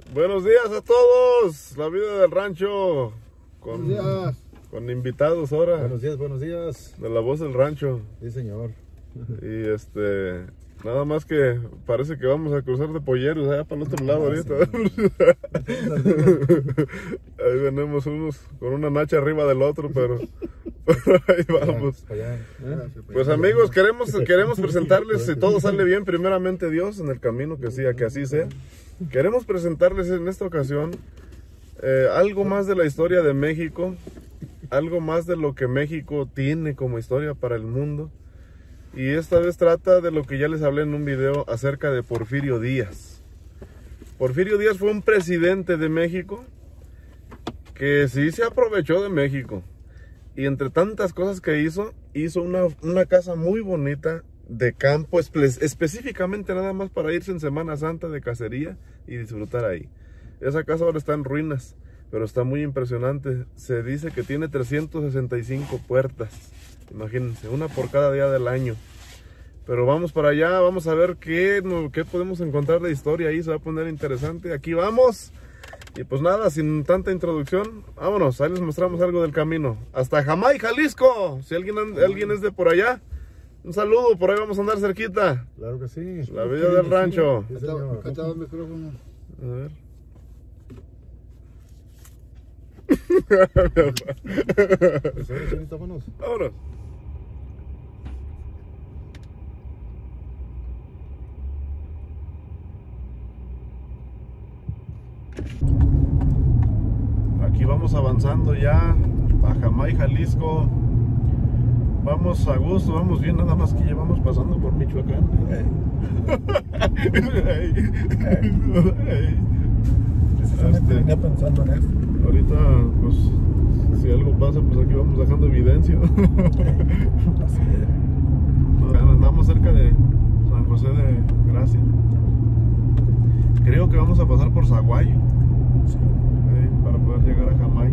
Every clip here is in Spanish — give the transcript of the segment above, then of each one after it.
Buenos días a todos. La vida del rancho con, Buenos días. con invitados ahora. Buenos días, buenos días. De la voz del rancho. Sí, señor. Y nada más que parece que vamos a cruzar de polleros allá para el otro lado ahorita. Ahí venimos unos con una nacha arriba del otro, pero ahí vamos. Pues amigos, queremos presentarles, si todo sale bien, primeramente Dios, en el camino que así sea. Queremos presentarles en esta ocasión algo más de la historia de México, algo más de lo que México tiene como historia para el mundo. Y esta vez trata de lo que ya les hablé en un video acerca de Porfirio Díaz. Porfirio Díaz fue un presidente de México que sí se aprovechó de México. Y entre tantas cosas que hizo una casa muy bonita de campo, específicamente nada más para irse en Semana Santa de cacería y disfrutar ahí. Esa casa ahora está en ruinas, pero está muy impresionante. Se dice que tiene 365 puertas. Imagínense, una por cada día del año. Pero vamos para allá, vamos a ver qué podemos encontrar de historia ahí. Se va a poner interesante. Aquí vamos. Y pues nada, sin tanta introducción, vámonos. Ahí les mostramos algo del camino. Hasta Jamay, Jalisco. Si alguien es de por allá, un saludo. Por ahí vamos a andar cerquita. Claro que sí. La vida del rancho. Sí, señor. Acá está el micrófono. A ver. Pues ahora, señorita, vámonos. Vámonos. Aquí vamos avanzando ya a Jamay, Jalisco. Vamos a gusto, vamos bien, nada más que llevamos pasando por Michoacán. Precisamente venía pensando en esto. Ahorita, pues, si algo pasa, pues aquí vamos dejando evidencia. Así es. Andamos cerca de San José de Gracia. Creo que vamos a pasar por Zaguayo, Sí. para poder llegar a Jamay.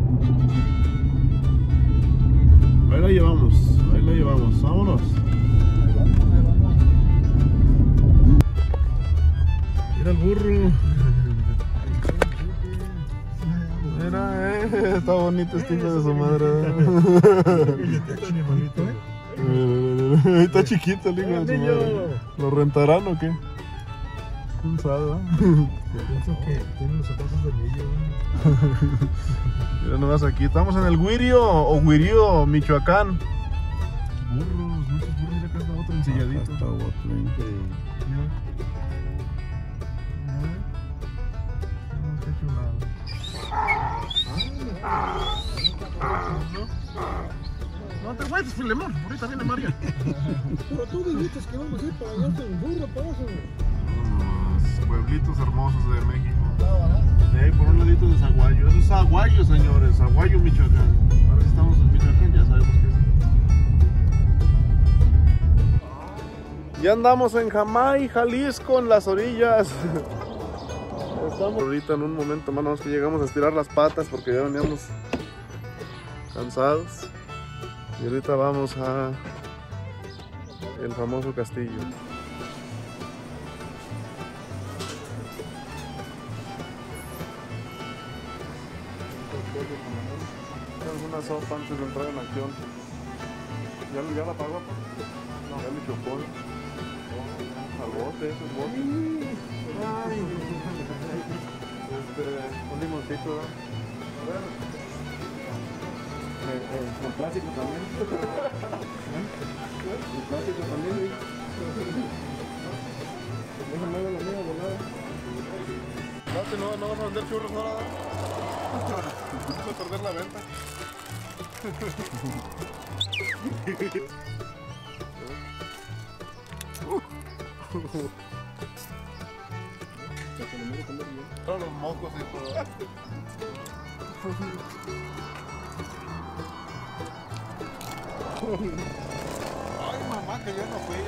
Ahí la llevamos, vámonos. Ahí vamos. Mira el burro. Mira, está bonito este hijo de su madre. Está chiquito el hijo de su madre. ¿Lo rentarán o qué? ¿Quién sabe? Pienso que tiene los zapatos de niño. Mira nomás aquí, estamos en el Güirio, Michoacán. Burros, muchos burros, mira acá está otro ensilladito. Qué chulada. No te vuelves, Filemón, ahorita viene María. Pero tú dijiste que vamos a ir para allá en burro, para eso. Los pueblitos hermosos de México. De ahí por un ladito de Zaguayo. Eso es Zaguayo, señores. Zaguayo, Michoacán. Ahora sí estamos en Michoacán, ya sabemos que es. Ya andamos en Jamay, Jalisco, en las orillas. Estamos ahorita en un momento más, nada más que llegamos a estirar las patas porque ya veníamos cansados. Y ahorita vamos a el famoso castillo. Una sopa antes de entrar en acción. ¿Ya la pagó? No, ya me chocó. Al bote, esos botes. Ay. Un limoncito, ¿verdad? A ver. El plástico también. El plástico también. Déjame ver la mía, volada. No vas a vender churros ahora. Vamos a perder la venta. Todos los mocos y todo. Ay, mamá, que ya no fue,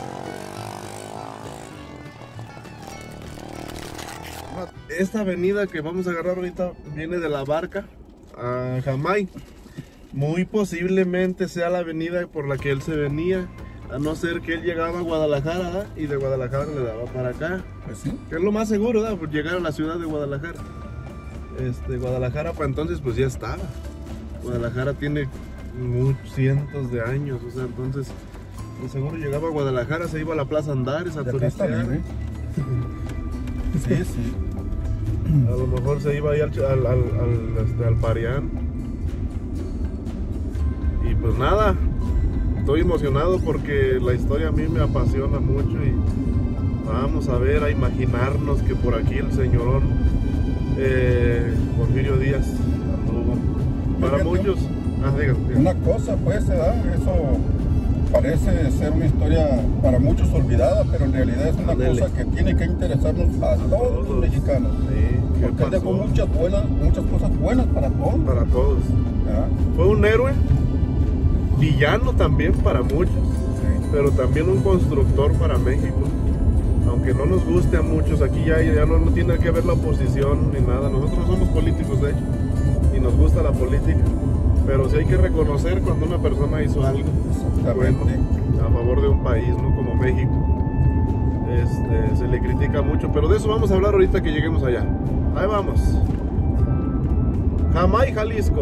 Esta avenida que vamos a agarrar ahorita viene de La Barca a Jamay. Muy posiblemente sea la avenida por la que él se venía. A no ser que él llegaba a Guadalajara, ¿verdad? Y de Guadalajara le daba para acá. Pues sí. Que es lo más seguro, ¿verdad? Por llegar a la ciudad de Guadalajara. Guadalajara para entonces pues ya estaba. Guadalajara tiene cientos de años, o sea, entonces de seguro llegaba a Guadalajara, se iba a la Plaza Andares a turistear. Sí, sí. A lo mejor se iba ahí al Parián. Y pues nada, estoy emocionado porque la historia a mí me apasiona mucho y vamos a ver, a imaginarnos que por aquí el señorón Porfirio Díaz anduvo. Para muchos, díganme. Una cosa pues, ¿verdad? Eso parece ser una historia para muchos olvidada, pero en realidad es una cosa que tiene que interesarnos a todos los mexicanos. Sí, porque él dejó muchas cosas buenas para todos. Para todos. ¿Ya? Fue un héroe, villano también para muchos, Sí. pero también un constructor para México. Aunque no nos guste a muchos, aquí ya no tiene que ver la oposición ni nada. Nosotros no somos políticos, de hecho, y nos gusta la política. Pero sí hay que reconocer cuando una persona hizo algo bueno a favor de un país, ¿no? Como México. Se le critica mucho, pero de eso vamos a hablar ahorita que lleguemos allá. Ahí vamos. Jamay, Jalisco.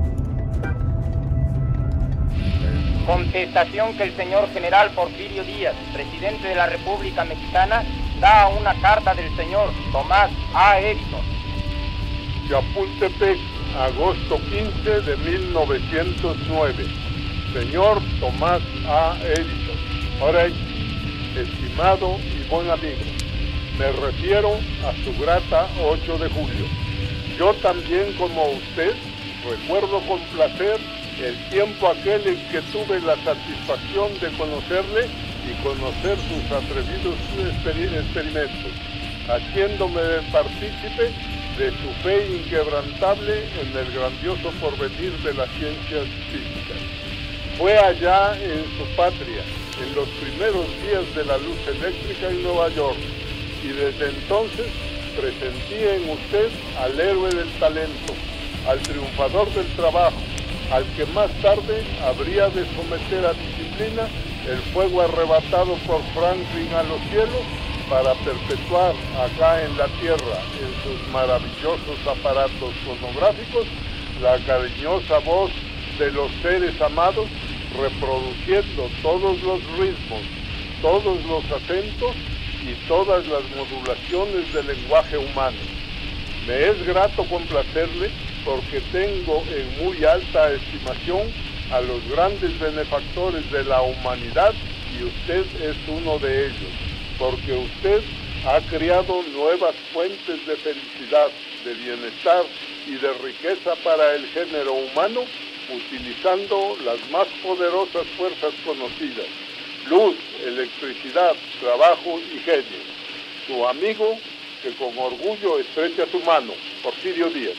Contestación que el señor general Porfirio Díaz, presidente de la República Mexicana, da a una carta del señor Tomás A. Edison. Chapultepec, agosto 15 de 1909. Señor Tomás A. Edison. Ahora, estimado y buen amigo, me refiero a su grata 8 de julio. Yo también, como usted, recuerdo con placer el tiempo aquel en que tuve la satisfacción de conocerle y conocer sus atrevidos experimentos, haciéndome partícipe de su fe inquebrantable en el grandioso porvenir de las ciencias físicas. Fue allá en su patria, en los primeros días de la luz eléctrica en Nueva York, y desde entonces presentí en usted al héroe del talento, al triunfador del trabajo, al que más tarde habría de someter a disciplina el fuego arrebatado por Franklin a los cielos para perpetuar acá en la tierra, en sus maravillosos aparatos fonográficos, la cariñosa voz de los seres amados, reproduciendo todos los ritmos, todos los acentos y todas las modulaciones del lenguaje humano. Me es grato complacerle porque tengo en muy alta estimación a los grandes benefactores de la humanidad y usted es uno de ellos, porque usted ha creado nuevas fuentes de felicidad, de bienestar y de riqueza para el género humano, utilizando las más poderosas fuerzas conocidas: luz, electricidad, trabajo y genio. Su amigo, que con orgullo estrecha su mano, Porfirio Díaz.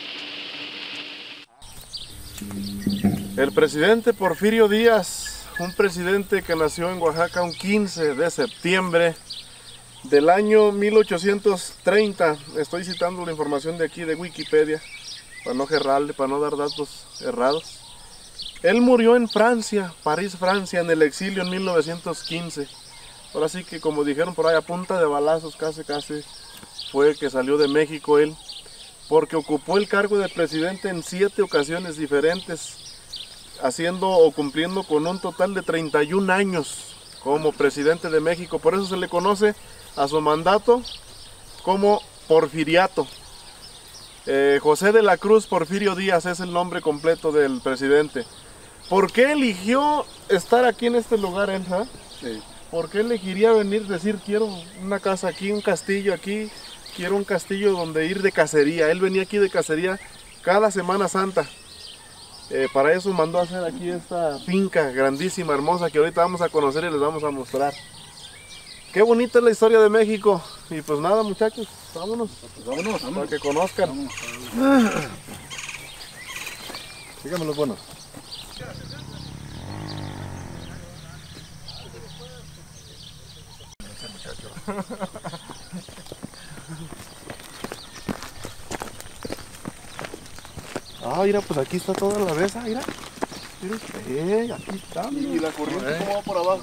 El presidente Porfirio Díaz, un presidente que nació en Oaxaca un 15 de septiembre del año 1830. Estoy citando la información de aquí de Wikipedia, para no errarle, para no dar datos errados. Él murió en Francia, París, Francia, en el exilio en 1915. Ahora sí que, como dijeron por ahí, a punta de balazos casi fue que salió de México él, porque ocupó el cargo de presidente en 7 ocasiones diferentes, haciendo o cumpliendo con un total de 31 años como presidente de México. Por eso se le conoce a su mandato como Porfiriato. José de la Cruz Porfirio Díaz es el nombre completo del presidente. ¿Por qué eligió estar aquí en este lugar, Elsa? Sí. ¿Por qué elegiría venir, decir, quiero una casa aquí, un castillo aquí, quiero un castillo donde ir de cacería? Él venía aquí de cacería cada Semana Santa. Para eso mandó a hacer aquí esta finca grandísima, hermosa, que ahorita vamos a conocer y les vamos a mostrar. Qué bonita es la historia de México. Y pues nada, muchachos, vámonos. Pues vámonos. Para que conozcan. Dígame los buenos. Ah, mira, pues aquí está toda la mesa, mira. Aquí está. ¿Y la corriente cómo va por abajo?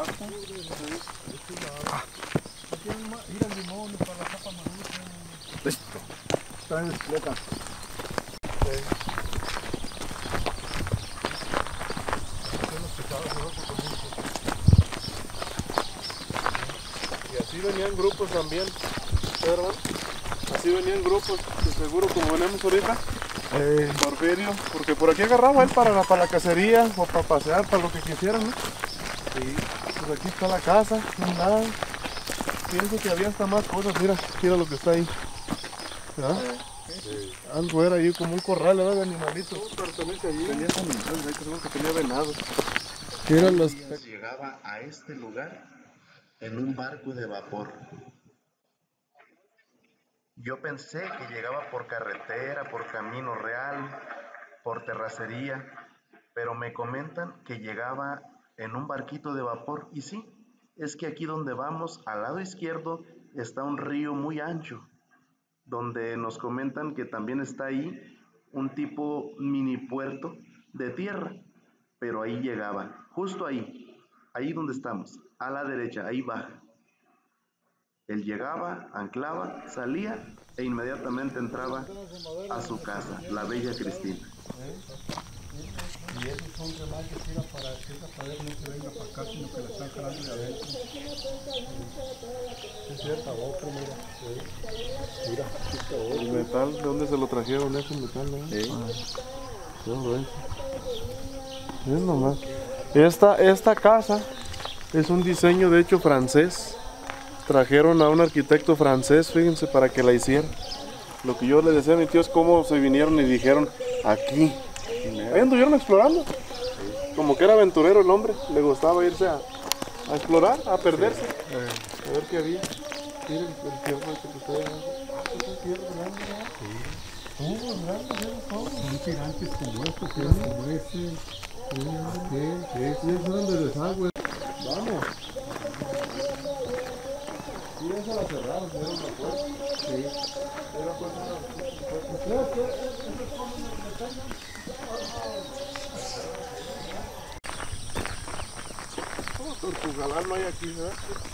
Mira el limón para la capa marucha. Listo. Está en bicicleta. Y así venían grupos también, ¿verdad? Así venían grupos, de seguro como venimos ahorita. Porfirio, porque por aquí agarraba él para la cacería o para pasear, para lo que quisieran, ¿no? Sí. Pues aquí está la casa, un lado. Pienso que había hasta más cosas, mira lo que está ahí. ¿Verdad? Sí. Algo era ahí como un corral, ¿verdad? De animalitos. Pero también se tenía animales, creo que tenía venado. Llegaba a este lugar en un barco de vapor. Yo pensé que llegaba por carretera, por camino real, por terracería, pero me comentan que llegaba en un barquito de vapor. Y sí, es que aquí donde vamos, al lado izquierdo, está un río muy ancho, donde nos comentan que también está ahí un tipo mini puerto de tierra, pero ahí llegaba, justo ahí donde estamos, a la derecha, ahí baja. Él llegaba, anclaba, salía e inmediatamente entraba a su casa, la Bella Cristina. Y esos son demás que tira para que esa pared no se venga para acá, sino que la están jalando de adentro. Es cierta boca, mira. Mira, el metal, ¿de dónde se lo trajeron ese metal? ¿No? Sí. Todo eso. Es nomás. Esta casa es un diseño de hecho francés. Trajeron a un arquitecto francés, fíjense, para que la hiciera. Lo que yo le decía a mi tío es cómo se vinieron y dijeron, aquí. Ahí anduvieron explorando. Como que era aventurero el hombre, le gustaba irse a explorar, a perderse. A ver qué había. Miren el fierro este que está ahí. Es un fierro grande, ¿no? Sí. Todos grandes, todos. Son gigantes como estos, como ese. Sí, son de desagüe. Vamos. Sí, esa la cerraron, era una puerta. Sí. Era puerta. Creo que eso es como una pestaña. Tortugalán no hay aquí, ¿verdad?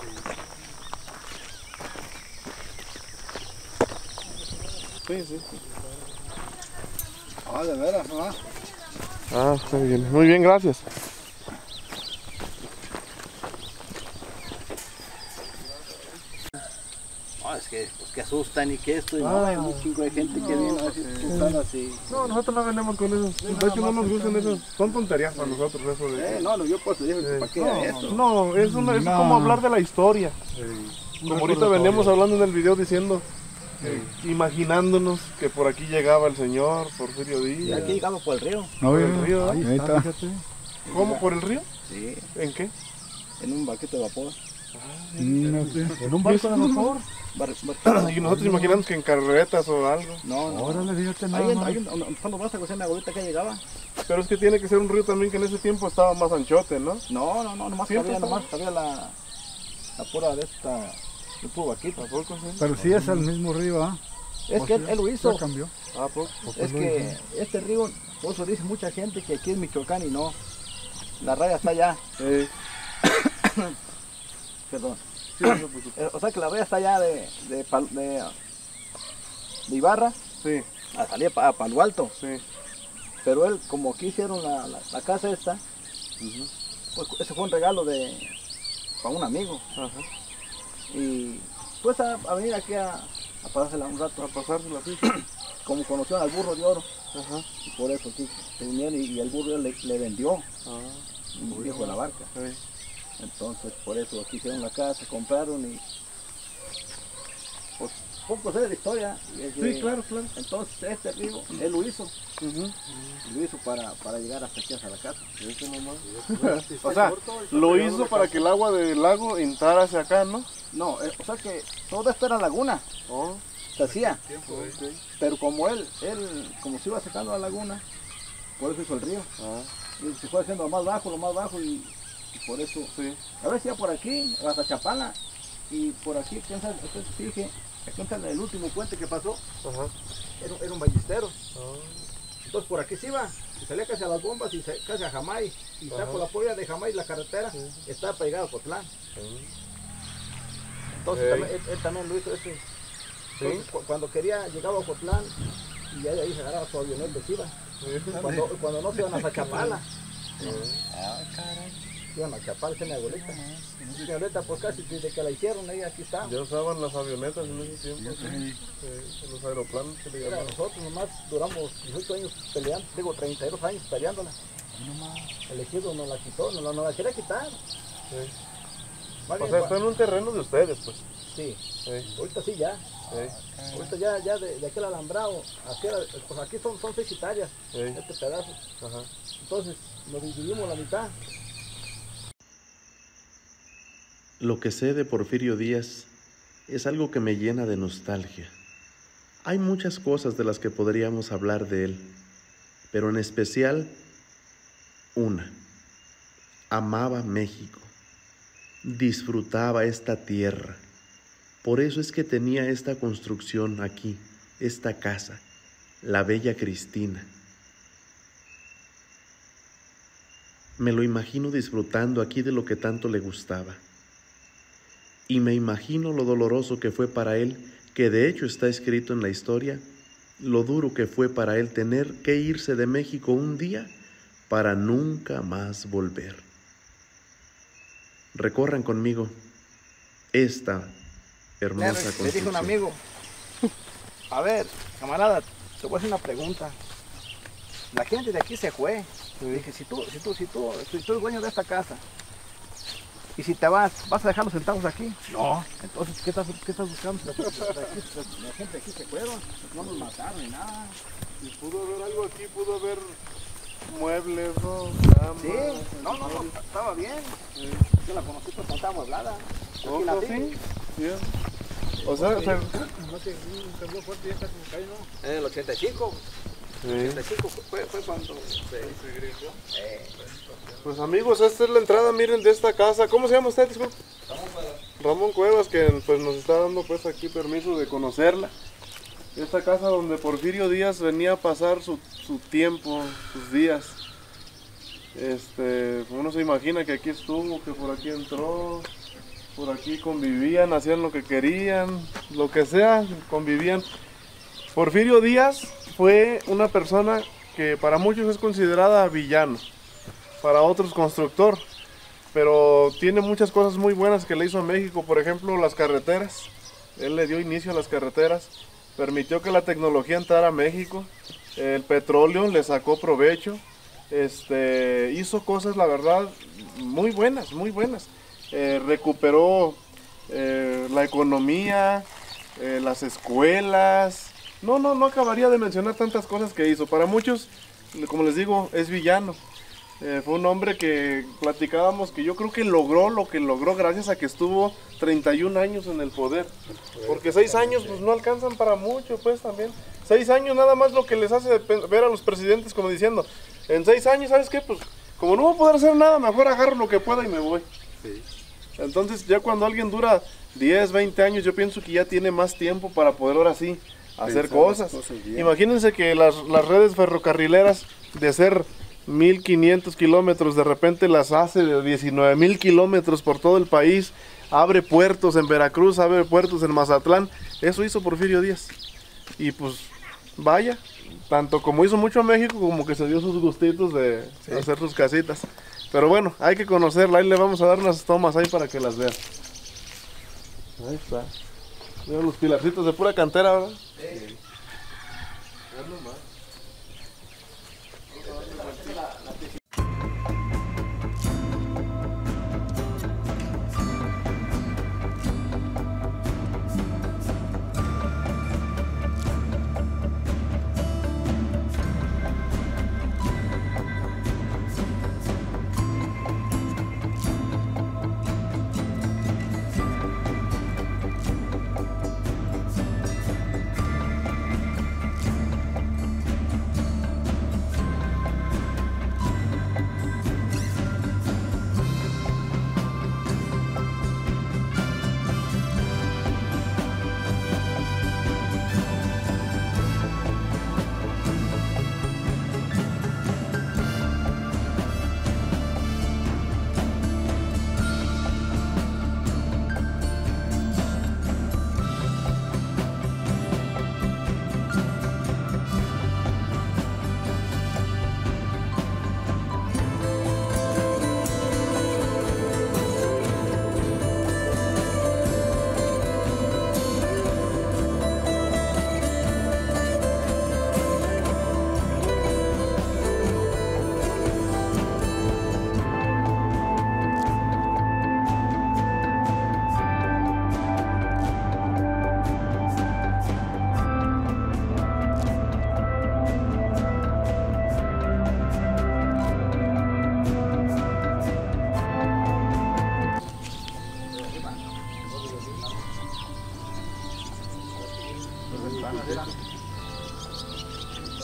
Sí, sí. Ah, de veras, ¿no? Ah, muy bien, gracias. Que asustan y que esto, y no, hay un chingo de gente que viene así. No, nosotros no vendemos con eso. De hecho, no nos gustan eso. Son tonterías para nosotros eso de... No, yo pues digo, ¿para qué era eso? No, es como hablar de la historia. Como ahorita veníamos hablando en el video diciendo, imaginándonos que por aquí llegaba el señor Porfirio Díaz. Y aquí llegamos por el río. Por el río, ahí está, fíjate. ¿Cómo? ¿Por el río? Sí. ¿En qué? En un barquito de vapor. No sé. ¿En un barco de vapor? Y nosotros imaginamos que en carretas o algo. No. Órale, fíjate nada más. Hay un fondo más que se llama abuelita que llegaba. Pero es que tiene que ser un río también que en ese tiempo estaba más anchote, ¿no? No, nomás había la pura de esta, el puro vaquito. Pero sí es el mismo río, ¿ah? Es que él lo hizo. Ya cambió. Ah, pues. Es que este río, por eso dice mucha gente que aquí es Michoacán y no. La raya está allá. Perdón. Sí, o sea que la raya está allá de Ibarra, sí, a salir para Palo Alto. Sí. Pero él, como aquí hicieron la casa esta, pues ese fue un regalo para un amigo. Ajá. Y pues a venir aquí a pasársela un rato. A pasársela así. Como conocieron al burro de oro. Ajá. Y por eso aquí se vinieron y el burro le vendió. Un viejo de la barca. Sí. Entonces por eso aquí hicieron la casa, compraron y pues poco sé de la historia. Sí, claro. Entonces este río, él lo hizo. Lo hizo para llegar hasta aquí, hasta la casa. Eso nomás. O sea, lo hizo para que el agua del lago entrara hacia acá, ¿no? No, o sea que todo esto era laguna. Se hacía. Okay. Pero como él como se iba secando la laguna, por eso hizo el río. Y se fue haciendo lo más bajo y por eso, sí. A ver si ya por aquí, hasta Chapala, y por aquí, entonces fije, aquí está el último puente que pasó. Era un ballestero. Entonces por aquí se iba, y salía casi a las bombas y casi a Jamay, y está por la polla de Jamay, la carretera, está pegado a Ocotlán. Entonces él también lo hizo ese. Entonces, cuando quería, llegaba a Ocotlán, y ahí se agarraba su avioneta y se iba. Cuando no se iban a Zachapala. caray. Iban a Chapala, mi abuelita. Mi abuelita, pues casi desde que la hicieron, ahí aquí está. Ya usaban las avionetas en ese tiempo. Los aeroplanos que le llamaban. Nosotros nomás duramos 18 años peleando, digo 32 años peleándola. El ejido nos la quitó, nos la quería quitar. O sea, está en un terreno de ustedes, pues. Sí, ahorita sí ya. Ahorita ya de aquel alambrado, pues aquí son 6 hectáreas, este pedazo. Entonces nos dividimos la mitad. Lo que sé de Porfirio Díaz es algo que me llena de nostalgia. Hay muchas cosas de las que podríamos hablar de él, pero en especial una. Amaba México, disfrutaba esta tierra. Por eso es que tenía esta construcción aquí, esta casa, la Bella Cristina. Me lo imagino disfrutando aquí de lo que tanto le gustaba. Y me imagino lo doloroso que fue para él, que de hecho está escrito en la historia, lo duro que fue para él tener que irse de México un día para nunca más volver. Recorran conmigo esta hermosa construcción. Le dije a un amigo, a ver, camarada, te voy a hacer una pregunta. La gente de aquí se fue. Le dije, si tú eres dueño de esta casa, y si te vas a dejarlos sentados aquí. No. Entonces, ¿qué estás buscando? La gente aquí se fueron, no nos mataron ni nada. Y pudo haber algo aquí, pudo haber muebles, ¿no? Sí, no, estaba bien. Yo la conocí porque estaba amueblada. ¿Ojo, sí? Bien. O sea, No sé, un temblor fuerte ya está como cae, ¿no? En el 85. Sí. 85 fue cuando se gritó. Pues amigos, esta es la entrada, miren, de esta casa. ¿Cómo se llama usted, disculpe? Ramón Cuevas, que pues nos está dando pues aquí permiso de conocerla. Esta casa donde Porfirio Díaz venía a pasar su tiempo, sus días. Uno se imagina que aquí estuvo, que por aquí entró, por aquí convivían, hacían lo que querían, lo que sea, convivían. Porfirio Díaz fue una persona que para muchos es considerada villano, para otros constructor, pero tiene muchas cosas muy buenas que le hizo a México. Por ejemplo, las carreteras. Él le dio inicio a las carreteras, permitió que la tecnología entrara a México, el petróleo le sacó provecho, hizo cosas, la verdad, muy buenas, recuperó la economía, las escuelas. No acabaría de mencionar tantas cosas que hizo. Para muchos, como les digo, es villano. Fue un hombre que platicábamos que yo creo que logró lo que logró gracias a que estuvo 31 años en el poder. Porque 6 años pues no alcanzan para mucho, pues también. 6 años nada más lo que les hace ver a los presidentes como diciendo, en 6 años, ¿sabes qué? Pues como no voy a poder hacer nada, mejor agarro lo que pueda y me voy. Sí. Entonces ya cuando alguien dura 10, 20 años, yo pienso que ya tiene más tiempo para poder ahora sí hacer cosas. Imagínense que las redes ferrocarrileras de ser 1500 kilómetros, de repente las hace de 19,000 kilómetros por todo el país, abre puertos en Veracruz, abre puertos en Mazatlán. Eso hizo Porfirio Díaz. Y pues vaya, tanto como hizo mucho a México, como que se dio sus gustitos de hacer sus casitas. Pero bueno, hay que conocerla, ahí le vamos a dar unas tomas ahí para que las vean. Ahí está. Vean los pilarcitos de pura cantera, ¿verdad? Sí.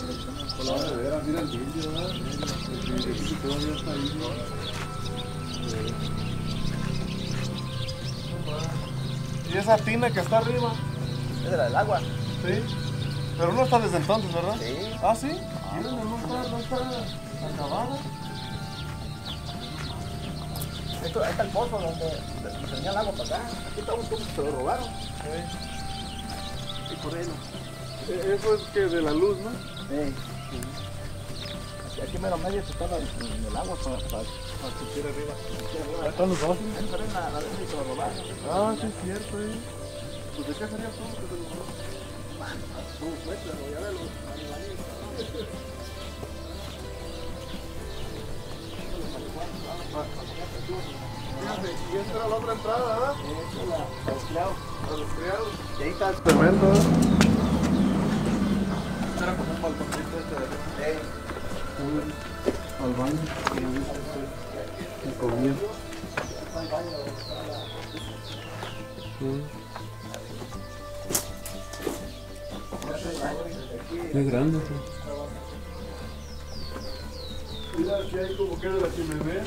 Mira el vídeo, ¿verdad? Todavía está ahí. ¿Y esa tina que está arriba? Es de la del agua. Sí. Pero no está desde entonces, ¿verdad? Sí. ¿Ah, sí? No está acabada. Esto, ahí está el pozo donde tenía el agua para acá. Aquí está un tubo que se lo robaron. Sí. Y por ahí no. Eso es que de la luz, ¿no? Sí. Aquí mero medio estaba en el agua para subir arriba. Ahí están los dos. Ahí está en la arena y se lo robaron. Ah, sí es cierto. Pues de qué sería todo que se lo robaron. Y esta era la otra entrada, ¿verdad? Esta es la los criados. A los criados. Y ahí está el Tremendo. era como un balconcito de Al baño. Y comía. Qué grande. Mira, aquí hay como que de la chimenea.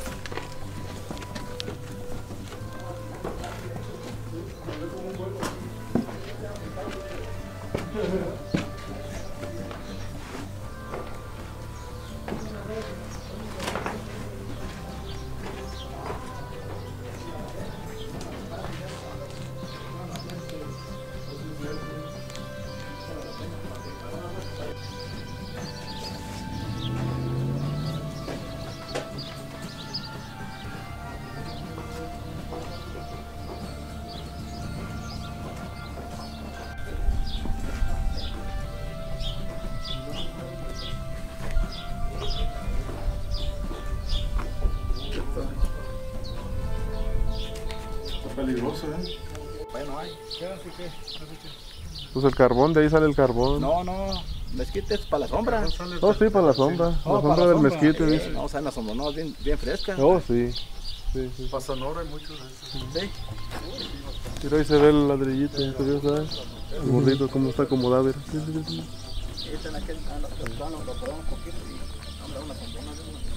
Peligroso, ¿eh? Bueno, hay. ¿Qué? Pues el carbón, de ahí sale el carbón. No, mezquite es para la sombra. Oh, sí, para la sombra. La sombra del mezquite, dice. No, o sea, en la sombra, no, bien fresca. Oh, sí. Sí. Para Sonora hay muchos de esos. Sí. Mira, ahí se ve el ladrillito, ¿sabes? El gordito, cómo está acomodado. Mira. Sí. Está en aquel plano, lo podemos un poquito y anda una sombrona de una.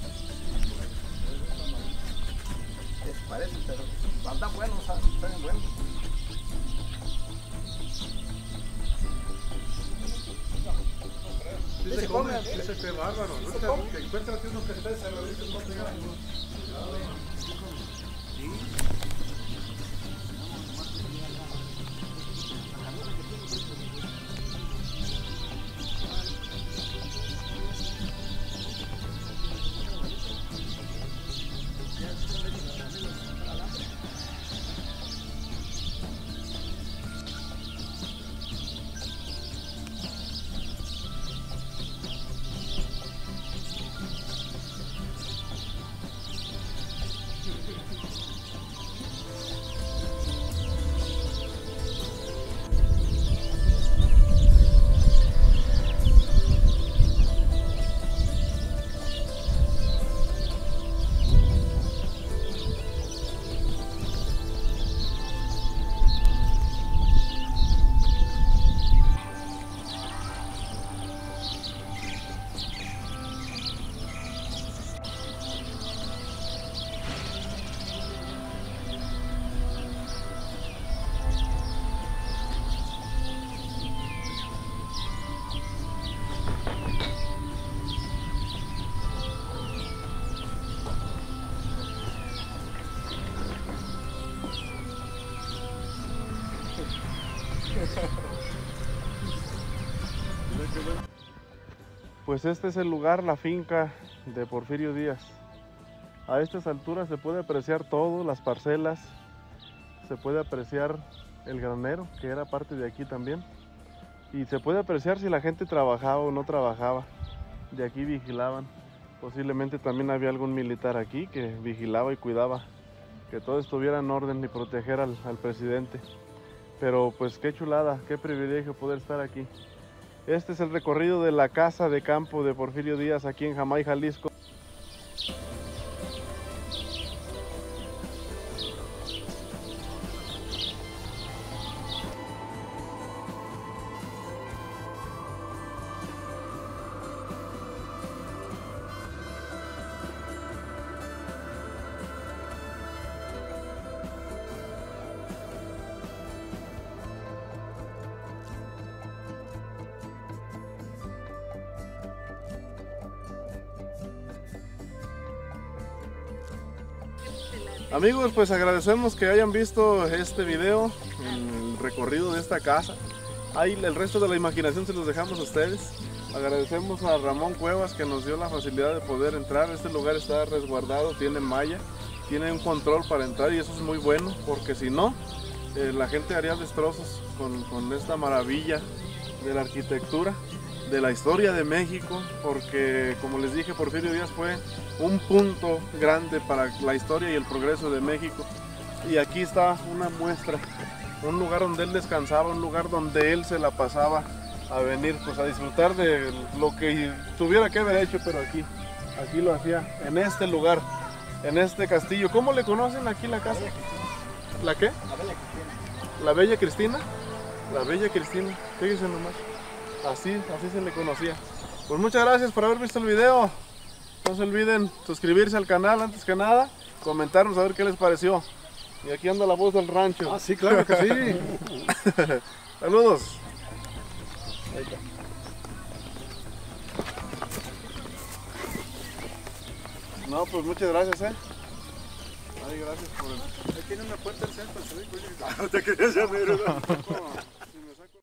Parecen, pero andan buenos, están buenos. Sí se come, ese que bárbaro, ¿no? Que encuéntrate uno que esté cerradito, no te ganas. Pues este es el lugar, la finca de Porfirio Díaz. A estas alturas se puede apreciar todo, las parcelas, se puede apreciar el granero, que era parte de aquí también. Y se puede apreciar si la gente trabajaba o no trabajaba. De aquí vigilaban. Posiblemente también había algún militar aquí que vigilaba y cuidaba que todo estuviera en orden y proteger al presidente. Pero pues qué chulada, qué privilegio poder estar aquí. Este es el recorrido de la casa de campo de Porfirio Díaz aquí en Jamay, Jalisco. Amigos, pues agradecemos que hayan visto este video, el recorrido de esta casa. Ahí el resto de la imaginación se los dejamos a ustedes. Agradecemos a Ramón Cuevas que nos dio la facilidad de poder entrar. Este lugar está resguardado, tiene malla, tiene un control para entrar y eso es muy bueno, porque si no, la gente haría destrozos con esta maravilla de la arquitectura, de la historia de México, porque como les dije, Porfirio Díaz fue un punto grande para la historia y el progreso de México. Y aquí está una muestra, un lugar donde él descansaba, un lugar donde él se la pasaba a venir pues a disfrutar de lo que tuviera que haber hecho, pero aquí lo hacía, en este lugar, en este castillo. ¿Cómo le conocen aquí la casa? ¿La qué? La Bella Cristina. La Bella Cristina, fíjense nomás, así se le conocía. Pues muchas gracias por haber visto el video. No se olviden suscribirse al canal antes que nada, comentarnos a ver qué les pareció. Y aquí anda la voz del rancho. Ah, sí, claro que sí. Saludos. Ahí está. No, pues muchas gracias, Ay, gracias por el... Ahí tiene una puerta al centro, se ve, No te querías llamar, ¿verdad?